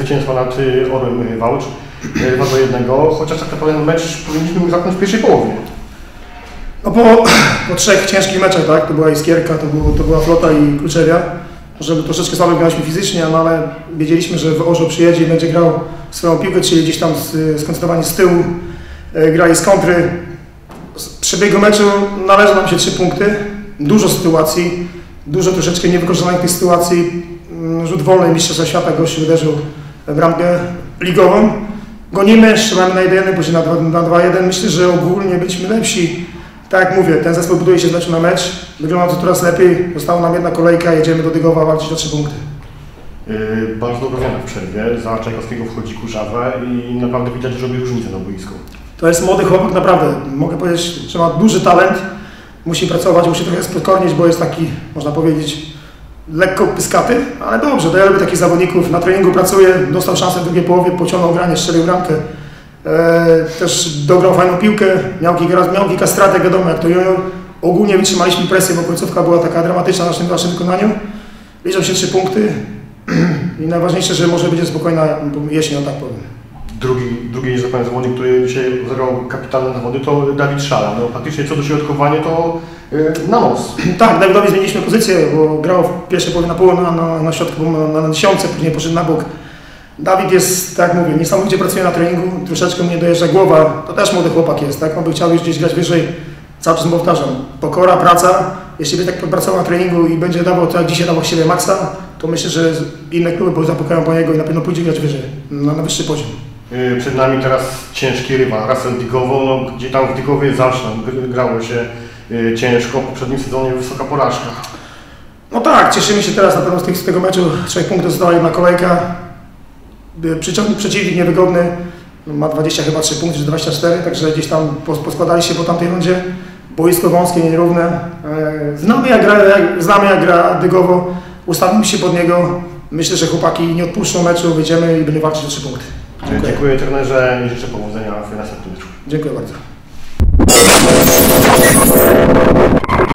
zwycięstwa nad Orłem Wałcz 2-1, chociaż tak naprawdę mecz powinniśmy już zacząć w pierwszej połowie. No po trzech ciężkich meczach, tak? To była Iskierka, to była Flota i Kluczewia. Żeby troszeczkę słabo graliśmy fizycznie, no ale wiedzieliśmy, że Orzeł przyjedzie i będzie grał swoją piłkę, czyli gdzieś tam skoncentrowani z tyłu, grali z kontry. Z przebiegu meczu należą nam się 3 punkty, dużo sytuacji, dużo troszeczkę niewykorzystanych tych sytuacji. Rzut wolny Mistrzostwa Świata, gościu uderzył w bramkę ligową. Gonimy, strzelamy na 1-1, później na 2-1. Myślę, że ogólnie byliśmy lepsi. Tak jak mówię, ten zespół buduje się z meczu na mecz. Wygląda to coraz lepiej. Została nam jedna kolejka, jedziemy do Dygowa walczyć o 3 punkty. Bardzo dobro wiemy w przerwie. Za Czajkowskiego wchodzi Kurzawę i naprawdę widać, że robi różnicę na boisku. To jest młody chłopak, naprawdę. Mogę powiedzieć, że ma duży talent. Musi pracować, musi trochę spokornić, bo jest taki, można powiedzieć, lekko pyskaty, ale dobrze. To ja lubię takich zawodników. Na treningu pracuje, dostał szansę w drugiej połowie, pociągnął granie, strzelił bramkę. Też dograł fajną piłkę, miał kilka stratek, wiadomo jak to junior. Ogólnie wytrzymaliśmy presję, bo końcówka była taka dramatyczna w naszym wykonaniu. Liczą się 3 punkty i najważniejsze, że może będzie spokojna jesień, tak powiem. Drugi zawodnik, który dzisiaj zagrał kapitalne zawody, to Dawid Szala. No, faktycznie co do środkowania to na nos. Tak, Dawidowi zmieniliśmy pozycję, bo grał w pierwszej połowie na pół, na środku, na 10, później poszedł na bok. Dawid jest, tak jak mówię, niesamowicie pracuje na treningu, troszeczkę mnie dojeżdża głowa, to też młody chłopak jest, tak? On by chciał już gdzieś grać wyżej, cały czas powtarzam, pokora, praca, jeśli by tak pracował na treningu i będzie dawał, tak jak dzisiaj dawał siebie maksa, to myślę, że inne kluby zapukają po niego i na pewno pójdzie grać wyżej, na wyższy poziom. Przed nami teraz ciężki rywal, Rasel Dygowo, no, gdzie tam w Dygowie zawsze grało się ciężko, w poprzednim sezonie wysoka porażka. No tak, cieszymy się teraz na pewno z tego meczu, 3 punktów została jedna kolejka. Przeciwnik niewygodny, ma 23 punkty, czy 24, także gdzieś tam poskładali się po tamtej rundzie. Boisko wąskie, nierówne. Znamy jak gra Dygowo, ustawimy się pod niego. Myślę, że chłopaki nie odpuszczą meczu, wyjdziemy i będziemy walczyć o 3 punkty. Dziękuję trenerze i życzę powodzenia w następnym meczu. Dziękuję bardzo.